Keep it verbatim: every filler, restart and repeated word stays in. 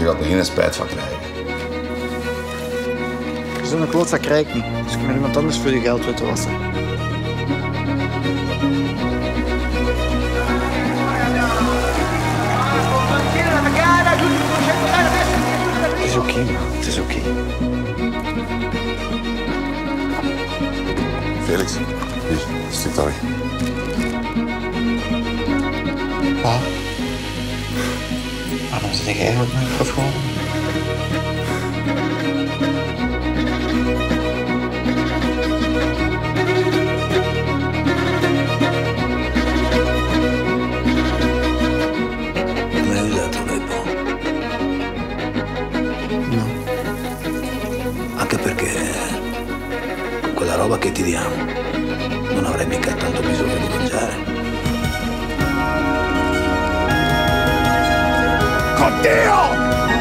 gaat er geen spijt van krijgen. Zo'n klootzak krijg ik niet. Dus ik moet iemand anders voor je geld te wassen. Het is oké, man. Het is oké. Felix, hier, stuk dat weg. Pa? Waarom zit ik eigenlijk met microfoon? Anche perché con quella roba che ti diamo non avrai mica tanto bisogno di mangiare. Con Dio!